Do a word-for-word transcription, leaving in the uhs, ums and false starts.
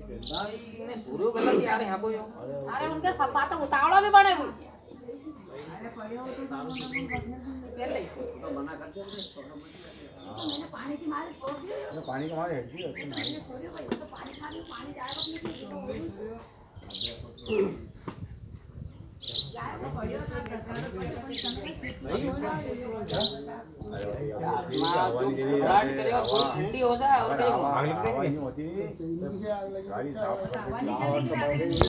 ने शुरू गलत यार यहां को यो अरे उनके सब बात उतावड़ा भी बने हुई अरे पड़ियो तो पहले तो बना कर दे मैंने पानी की मार छोड़ दी तो पानी का मार हट दी तो पानी खा ली पानी जाएगा अपनी जाएगा पड़ियो तो ठंडी हो जाए और